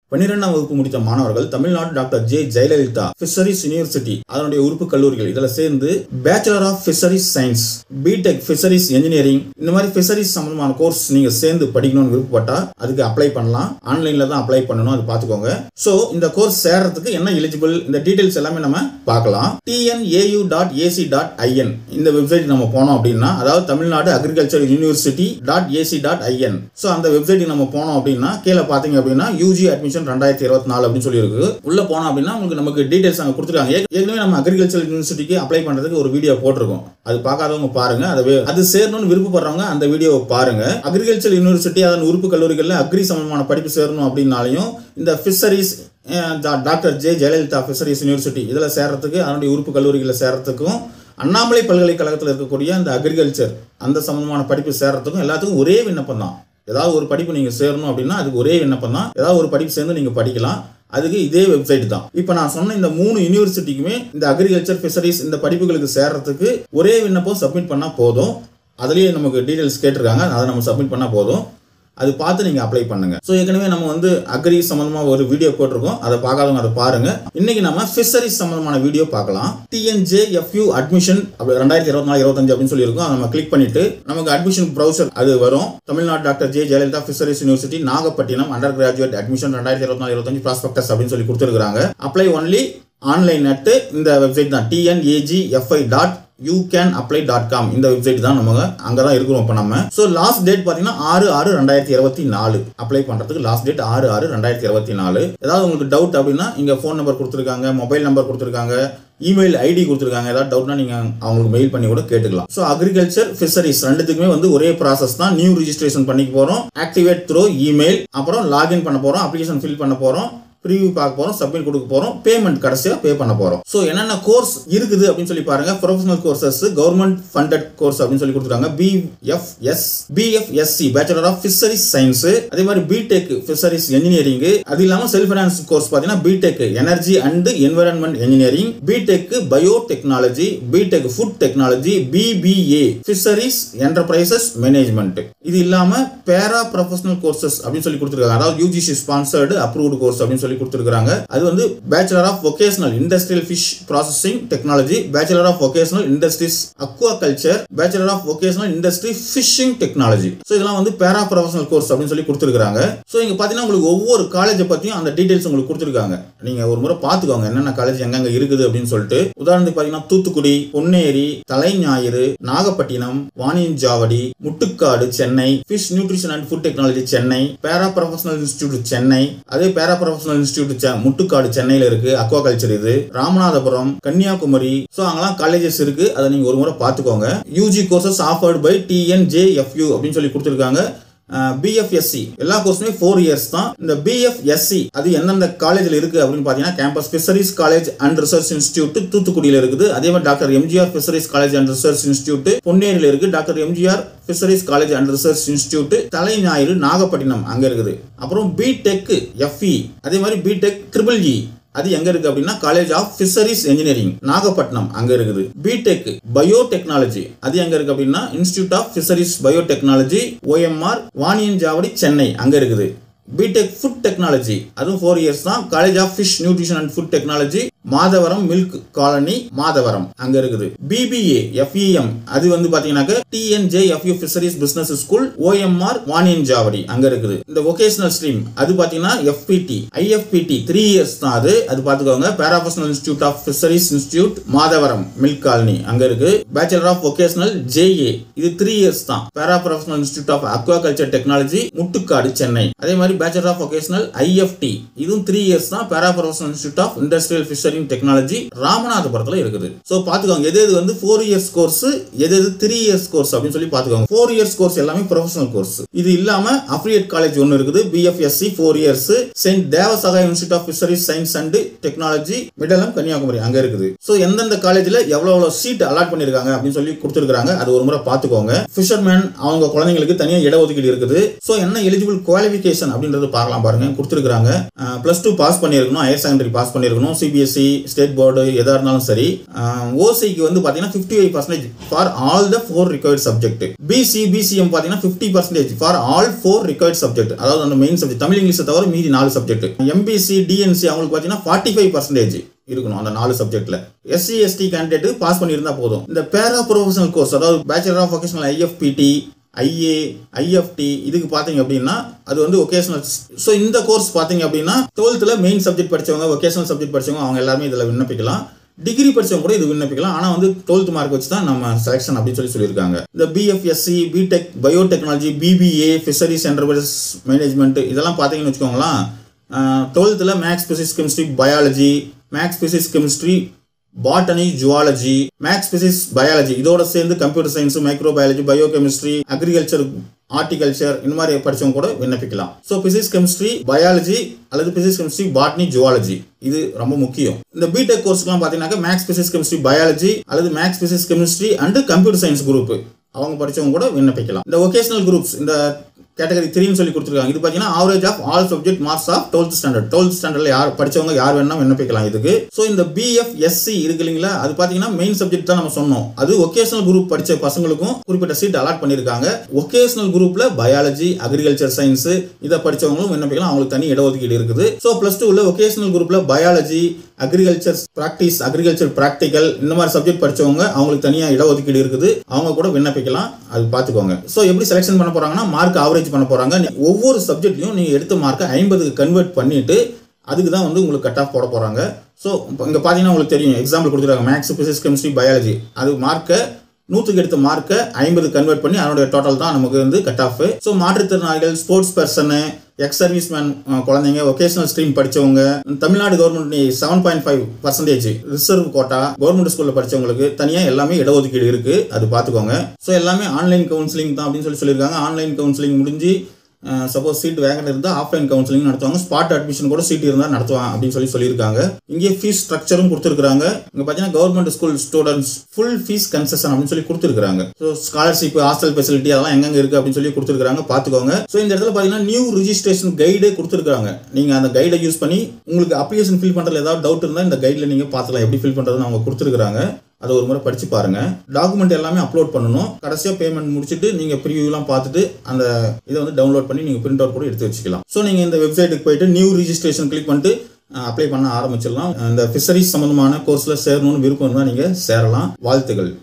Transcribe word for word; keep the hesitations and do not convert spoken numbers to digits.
பன்னிரெண்டாம் வகுப்பு முடித்த மாணவர்கள் Tamil Nadu doctor J Jayalalithaa fisheries university அதனுடைய உறுப்பு கல்லூரிகள் இதில் சேர்ந்து bachelor of fisheries science, BTech fisheries engineering இந்த மாதிரி ஃபிஷரிஸ் சம்பந்தமான கோர்ஸ் நீங்க சேர்ந்து படிக்கணும்னு விருப்பப்பட்டா அதுக்கு அப்ளை பண்ணலாம். ஆன்லைன்ல தான் அப்ளை பண்ணணும், அது பார்த்துக்கோங்க. ஸோ இந்த கோர்ஸ் சேர்றதுக்கு என்ன எலிஜிபிள், இந்த டீடைல்ஸ் எல்லாமே நம்ம பார்க்கலாம். T N A U dot A C dot I N இந்த வெப்சைட் நம்ம போனோம் அப்படின்னா, அதாவது Tamil Nadu agriculture university dot AC dot I N. So அந்த வெப்சைட்டுக்கு நம்ம போனோம் அப்படின்னா கீழே பார்த்தீங்க அப்படின்னா யூஜி அட்மிஷன் ரெண்டாயிரத்தி இருபத்தி நாலு அப்படின்னு சொல்லி இருக்கு. உள்ள போனோம் அப்படின்னா உங்களுக்கு நமக்கு டீடைல்ஸ் அங்கே கொடுத்துருக்காங்க. ஏற்கனவே நம்ம அக்ரிகல்ச்சர் யூனிவர்சிட்டிக்கு அப்ளை பண்றதுக்கு ஒரு வீடியோ போட்டிருக்கோம், அது பார்க்காதவங்க பாருங்க. அது அது சேரணும்னு விருப்பப்படுறவங்க அந்த வீடியோவை பாருங்க. அக்ரிகல்ச்சர் யூனிவர்சிட்டி அதன் உறுப்பு கல்லூரிகளில் அக்ரி சம்பந்தமான படிப்பு சேரணும் அப்படின்னாலையும் இந்த fisheries doctor J Jayalalithaa fisheries university இதில் சேர்றதுக்கு அதனுடைய உறுப்பு கல்லூரிகளில் சேர்றதுக்கும் அண்ணாமலை பல்கலைக்கழகத்தில் இருக்கக்கூடிய அந்த அக்ரிகல்ச்சர் அந்த சம்பந்தமான படிப்பு சேர்றதுக்கும் எல்லாத்துக்கும் ஒரே விண்ணப்பம் தான். ஏதாவது ஒரு படிப்பு நீங்க சேரணும் அப்படின்னா அதுக்கு ஒரே விண்ணப்பம் தான். ஏதாவது ஒரு படிப்பு சேர்ந்து நீங்க படிக்கலாம், அதுக்கு இதே வெப்சைட் தான். இப்போ நான் சொன்ன இந்த மூணு யூனிவர்சிட்டிக்குமே இந்த அக்ரிகல்ச்சர் ஃபிஷரிஸ் இந்த படிப்புகளுக்கு சேர்றதுக்கு ஒரே விண்ணப்பம் சப்மிட் பண்ணா போதும். அதுலேயே நமக்கு டீடைல்ஸ் கேட்டிருக்காங்க, அதை நம்ம சப்மிட் பண்ணா போதும். அது பார்த்து நீங்க அப்ளை பண்ணுங்க. ஸோ ஏற்கனவே நம்ம வந்து அக்ரி சம்பந்தமா ஒரு வீடியோ போட்டிருக்கோம், அதை பார்க்காதவங்க அதை பாருங்க. இன்னைக்கு நம்ம ஃபிஷரிஸ் சம்பந்தமான வீடியோ பார்க்கலாம். T N J F U admission ரெண்டாயிரத்தி இருபத்தி நாலு இருபத்தஞ்சு அப்படின்னு சொல்லியிருக்கோம். அதை நம்ம கிளிக் பண்ணிட்டு நமக்கு அட்மிஷன் ப்ரௌசர் அது வரும். Tamil Nadu doctor J Jayalalithaa fisheries university Nagapattinam undergraduate admission ரெண்டாயிரத்தி இருபத்தி நாலு இருபத்தஞ்சு ப்ராஸ்பெக்டஸ் அப்படின்னு சொல்லி கொடுத்துருக்காங்க. அப்ளை ஒன்லி ஆன்லைன் நெட் இந்த வெப்சைட் தான். T N A G F I dot you can apply dot com இந்த வெப்சைட் தான். நம்ம அங்கே தான் இருக்கிறோம் இப்போ நம்ம. ஸோ லாஸ்ட் டேட் பார்த்தீங்கன்னா ஆறு ஆறு ரெண்டாயிரத்தி இருபத்தி நாலு அப்ளை பண்ணுறதுக்கு லாஸ்ட் டேட் ஆறு ஆறு ரெண்டாயிரத்தி இருபத்தி நாலு. ஏதாவது உங்களுக்கு டவுட் அப்படின்னா இங்கே ஃபோன் நம்பர் கொடுத்துருக்காங்க, மொபைல் நம்பர் கொடுத்துருக்காங்க, இமெயில் ஐடி கொடுத்துருக்காங்க. ஏதாவது டவுட்னா நீங்கள் அவங்களுக்கு மெயில் பண்ணி கூட கேட்டுக்கலாம். ஸோ அக்ரிகல்ச்சர் ஃபிஷரிஸ் ரெண்டுத்துக்குமே வந்து ஒரே ப்ராசஸ் தான். நியூ ரிஜிஸ்ட்ரேஷன் பண்ணிக்க போகிறோம், ஆக்டிவேட் த்ரோ இமெயில், அப்புறம் லாகின் பண்ண போகிறோம், அப்ளிகேஷன் ஃபில் பண்ண போகிறோம், ப்ரீவியூ பார்க்க போறோம், சப்மிட் கொடுக்க போறோம், பேமெண்ட் கடைசியா பே பண்ண போறோம். சோ என்னென்ன கோர்ஸ் இருக்குது அப்படின்னு சொல்லி பாருங்க. Professional courses, government funded course அப்படின்னு சொல்லி கொடுத்துருக்காங்க. B F S B F S C bachelor of fisheries science, அதே மாதிரி பிடெக் ஃபிஷரிஸ் இன்ஜினியரிங், அது இல்லாம செல்ஃப் ஃபைனான்ஸ் கோர்ஸ் பாத்தீங்கன்னா BTech energy and environment engineering, BTech biotechnology, BTech food technology, BBA fisheries enterprises management. இது இல்லாம பேரா professional courses அப்படின்னு சொல்லி கொடுத்துருக்காங்க. அதாவது யூஜிசி ஸ்பான்சர்டு அப்ரூவ்டு கோர்ஸ் அப்படின்னு சொல்லி கொடுத்திருக்காங்க. அது வந்து bachelor of vocational industrial fish processing technology, bachelor of vocational industries aquaculture, bachelor of vocational industry fishing technology. So இதெல்லாம் வந்து பேரா ப்ரொஃபஷனல் கோர்ஸ் அப்படின்னு சொல்லி கொடுத்திருக்காங்க. சோ இங்க பாத்தீங்கன்னா உங்களுக்கு ஒவ்வொரு காலேஜை பத்தியும் அந்த டீடைல்ஸ் உங்களுக்கு கொடுத்திருக்காங்க. நீங்க ஒரு முறை பாத்துக்கோங்க என்னென்ன காலேஜ் எங்கெங்க இருக்குது அப்படின்னு சொல்லிட்டு. உதாரணத்துக்கு பாத்தீங்கன்னா Thoothukudi, Ponneri, Thalaignayiru, Nagapattinam, Vaniyanchavadi, Muttukadu Chennai, fish nutrition and food technology Chennai, para professional institute Chennai, அதே பேரா ப்ரொஃபஷனல் இன்ஸ்டிடியூட் முட்டுக்காடு சென்னையில இருக்கு, அக்வாகல்ச்சர் இது, ராமநாதபுரம், கன்னியாகுமரி. சோ அங்கெல்லாம் காலேஜஸ் இருக்கு, அதை நீங்க ஒரு முறை பாத்துக்கோங்க. UG courses offered by T N J F U அப்படின்னு சொல்லி கொடுத்திருக்காங்க. பி எஃப் எஸ் சி எல்லா கோர்ஸுமே ஃபோர் இயர்ஸ் தான். இந்த பி எஃப் எஸ் சி அது எந்தெந்த காலேஜில் இருக்கு அப்படின்னு பாத்தீங்கன்னா campus fisheries college and research institute தூத்துக்குடியில் இருக்குது. அதே மாதிரி doctor MGR fisheries college and research institute பொன்னேரியில் இருக்கு. Doctor MGR fisheries college and research institute Thalaignayiru Nagapattinam அங்க இருக்குது. அப்புறம் பிடெக் எஃப்இ அதே மாதிரி பிடெக் ட்ரிபிள் இ அது எங்க இருக்கு அப்படின்னா college of fisheries engineering Nagapattinam அங்க இருக்குது. பிடெக் பயோ டெக்னாலஜி அது எங்க இருக்கு அப்படின்னா institute of fisheries biotechnology OMR Vaniyanchavadi Chennai அங்க இருக்குது. பிடெக் ஃபுட் டெக்னாலஜி அதுவும் ஃபோர் இயர்ஸ் தான். College of fish nutrition and food technology Madhavaram milk colony Madhavaram அங்க இருக்குது. பிபிஏ எஃப்இஎம் அது வந்து பாத்தீங்கன்னா T N J F U fisheries business school OMR Vaniyanchavadi அங்க இருக்குது. இந்த வொகேஷனல் ஸ்ட்ரீம் அது பாத்தீங்கன்னா எஃப்பிடி ஐஎஃப்பிடி த்ரீ இயர்ஸ் தான். அது அது பாத்துக்கோங்க. Para professional institute of fisheries institute Madhavaram milk colony அங்க இருக்கு. பேச்சுலர் ஆஃப் வொகேஷனல் ஜேஏ இது த்ரீ இயர்ஸ் தான். Para professional institute of aquaculture technology Muttukadu Chennai. அதே மாதிரி பேச்சுலர் ஆஃப் வொகேஷனல் ஐஎஃப்டி இதுவும் த்ரீ இயர்ஸ் தான். Para professional institute of industrial fishing technology ராமநாதபுரத்துல இருக்குது. சோ பாத்துக்கோங்க எது எது வந்து ஃபோர் இயர்ஸ் கோர்ஸ் எது எது த்ரீ இயர்ஸ் கோர்ஸ் அப்படின்னு சொல்லி பாத்துக்கோங்க. ஃபோர் இயர்ஸ் கோர்ஸ் எல்லாமே ப்ரொஃபஷனல் கோர்ஸ். இது இல்லாம அஃபிலியேட் காலேஜ் ஒன்னு இருக்குது. BFSc four years saint Devasahay institute of fisheries science and technology Midalam Kanyakumari அங்க இருக்குது. சோ எந்தெந்த காலேஜ்ல எவ்வளவு எவ்வளவு சீட் அலாட் பண்ணிருக்காங்க அப்படின்னு சொல்லி கொடுத்திருக்காங்க. அது ஒரு முறை பாத்துக்கோங்க. ஃபிஷர்மேன் அவங்க குழந்தைங்களுக்கு தனியா இடஒதுக்கீடு இருக்குது. சோ என்ன எலிஜிபிள் குவாலிஃபிகேஷன் அப்படின்றது பார்க்கலாம் பாருங்க. கொடுத்திருக்காங்க பிளஸ் டூ பாஸ் பண்ணிருக்கணும், ஹையர் செகண்டரி பாஸ் பண்ணிருக்கணும், சிபிஎஸ்இ சிபிஎஸ்சி ஸ்டேட் போர்டு எதாக இருந்தாலும் சரி. ஓசிக்கு வந்து பார்த்தீங்கன்னா fifty five percentage for all the four required subject. PC PCM பார்த்தீங்கன்னா fifty percentage for all four required subject. அதாவது அந்த மெயின் சப்ஜெக்ட் தமிழ் இங்கிலீஷை தவிர மீதி நாலு சப்ஜெக்ட். எம்பிசி டிஎன்சி அவங்களுக்கு பார்த்தீங்கன்னா ஃபார்ட்டி ஃபைவ் பர்சன்டேஜ் இருக்கணும் அந்த நாலு சப்ஜெக்ட்ல. எஸ்சி எஸ்டி கேண்டிடேட் பாஸ் பண்ணியிருந்தா போதும். இந்த பேரா ப்ரொஃபஷனல் கோர்ஸ் அதாவது bachelor of vocational IFPT IA IFT இதுக்கு பார்த்தீங்க அப்படின்னா அது வந்து ஒகேஷனல். ஸோ இந்த கோர்ஸ் பார்த்தீங்க அப்படின்னா டுவெல்த்தில் மெயின் சப்ஜெக்ட் படித்தவங்க ஒகேஷனல் சப்ஜெக்ட் படித்தவங்க அவங்க எல்லாருமே இதில் விண்ணப்பிக்கலாம். டிகிரி படித்தவங்க கூட இது விண்ணப்பிக்கலாம். ஆனால் வந்து டுவெல்த் மார்க் வச்சு தான் நம்ம செலெக்ஷன் அப்படின்னு சொல்லி சொல்லியிருக்காங்க. இந்த BFSc BTech biotechnology BBA fisheries enterprise management இதெல்லாம் பார்த்தீங்கன்னு வச்சுக்கோங்களேன். டுவெல்த்தில் maths physics chemistry biology maths physics chemistry botany zoology maths physics biology இதோட சேர்ந்து computer science microbiology biochemistry agriculture horticulture இந்த மாதிரி படிச்சவங்க கூட விண்ணப்பிக்கலாம். ஸோ பிசிக்ஸ் கெமிஸ்ட்ரி பயாலஜி அல்லது பிசிக்ஸ் கெமிஸ்ட்ரி பாட்னி ஜுவாலஜி இது ரொம்ப முக்கியம். இந்த பிடெக் கோர்ஸ்லாம் பார்த்தீங்கன்னா மேக்ஸ் பிசிக்ஸ் கெமிஸ்ட்ரி பயாலஜி அல்லது maths physics chemistry and computer science group அவங்க படிச்சவங்க கூட விண்ணப்பிக்கலாம். இந்த ஒகேஷனல் குரூப்ஸ் இந்த கேட்டகரி த்ரீன்னு சொல்லி கொடுத்துருக்காங்க. இது பார்த்தீங்கன்னா average of all subject marks of twelfth standard. Twelfth ஸ்டாண்டர்ட்ல யார் படிச்சவங்க யார் வேணா விண்ணப்பிக்கலாம் இதுக்கு. ஸோ இந்த பிஎஃப்எஸ்சி இருக்கு இல்லைங்களா அது பார்த்தீங்கன்னா மெயின் சப்ஜெக்ட் தான் நம்ம சொன்னோம். அது ஒகேஷனல் குரூப் படிச்ச பசங்களுக்கும் குறிப்பிட்ட சீட் அலாட் பண்ணியிருக்காங்க. ஒகேஷனல் குரூப்ல பயாலஜி அக்ரிகல்ச்சர் சயின்ஸ் இதை படிச்சவங்களும் விண்ணப்பிக்கலாம். அவங்களுக்கு தனி இடஒதுக்கீடு இருக்குது. ஸோ பிளஸ் டூ உள்ள ஒகேஷனல் குரூப்ல biology agriculture practice agriculture practical இந்த மாதிரி சப்ஜெக்ட் படிச்சவங்க அவங்களுக்கு தனியாக இடஒதுக்கீடு இருக்குது. அவங்க கூட விண்ணப்பிக்கலாம். அது பார்த்துக்கோங்க. ஸோ எப்படி செலெக்ஷன் பண்ண போறாங்கன்னா மார்க் ஆவரேஜ் பண்ண போறாங்க. ஒவ்வொரு சப்ஜெக்ட்லையும் நீங்க எடுத்த மார்க்கை ஐம்பதுக்கு கன்வெர்ட் பண்ணிட்டு அதுக்கு தான் வந்து உங்களுக்கு கட் ஆஃப் போட போறாங்க. ஸோ இங்க பாத்தீங்கன்னா உங்களுக்கு தெரியும் எக்ஸாம்பிள் கொடுத்துருக்காங்க மேக்ஸ் பிசிக்ஸ் கெமிஸ்ட்ரி பயாலஜி அது மார்க்கை நூற்றுக்கு எடுத்த மார்க்கை ஐம்பது கன்வெர்ட் பண்ணி அதனுடைய டோட்டல் தான் நமக்கு வந்து கட் ஆஃப். ஸோ மாற்றுத்திறனாளிகள் sports person ex service man குழந்தைங்க ஒகேஷனல் ஸ்ட்ரீம் படிச்சவங்க Tamil Nadu government seven point five percentage reserve quota government ஸ்கூல்ல படிச்சவங்களுக்கு தனியா எல்லாமே இடஒதுக்கீடு இருக்கு. அது பார்த்துக்கோங்க. ஸோ எல்லாமே ஆன்லைன் கவுன்சிலிங் தான் அப்படின்னு சொல்லி சொல்லியிருக்காங்க. ஆன்லைன் கவுன்சிலிங் முடிஞ்சு சப்போஸ் சீட் வேகண்ட் இருந்தால் ஆஃப்லைன் கவுன்சிலிங் நடத்துவாங்க. ஸ்பாட் அட்மிஷன் கூட சீட் இருந்தால் நடத்துவாங்க அப்படின்னு சொல்லி சொல்லியிருக்காங்க. இங்கே ஃபீஸ் ஸ்ட்ரக்சரும் கொடுத்துருக்காங்க. இங்கே பார்த்தீங்கன்னா government school students full fee concession அப்படின்னு சொல்லி கொடுத்துருக்காங்க. ஸோ ஸ்காலர்ஷிப் ஹாஸ்டல் ஃபெசிலிட்டி அதெல்லாம் எங்கெங்க இருக்கு அப்படின்னு சொல்லி கொடுத்துருக்காங்க. பார்த்துக்கோங்க. ஸோ இந்த இடத்துல பார்த்தீங்கன்னா நியூ ரிஜிஸ்ட்ரேஷன் கைடே கொடுத்துருக்காங்க. நீங்கள் அந்த கைடை யூஸ் பண்ணி உங்களுக்கு அப்ளிகேஷன் ஃபில் பண்ணுறதுல ஏதாவது டவுட் இருந்தால் இந்த கைடில் நீங்கள் பார்த்துக்கலாம் எப்படி ஃபில் பண்ணுறதுன்னு அவங்க கொடுத்துருக்காங்க. அதை ஒரு முறை படிச்சு பாருங்க. டாக்குமெண்ட் எல்லாமே அப்லோட் பண்ணணும். கடைசியாக பேமெண்ட் முடிச்சுட்டு நீங்க ப்ரிவியூலாம் பார்த்துட்டு அந்த இதை வந்து டவுன்லோட் பண்ணி நீங்க பிரிண்ட் அவுட் கூட எடுத்து வச்சுக்கலாம். ஸோ நீங்க இந்த வெப்சைட்டுக்கு போயிட்டு நியூ ரிஜிஸ்ட்ரேஷன் கிளிக் பண்ணிட்டு அப்ளை பண்ண ஆரம்பிச்சிடலாம். இந்த ஃபிஷரிஸ் சம்பந்தமான கோர்ஸ்ல சேரணும்னு விருப்பம் இருந்தால் நீங்க சேரலாம். வாழ்த்துக்கள்.